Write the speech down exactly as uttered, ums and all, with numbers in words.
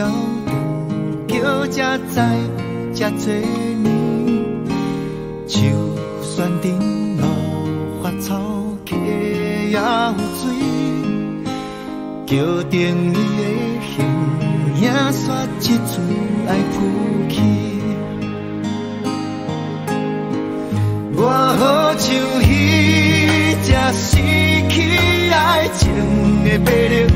了长，叫才知这多年，就算沉落花草溪也有水，叫定你的形影煞一次爱浮起。我好像彼只失去爱情的白龙。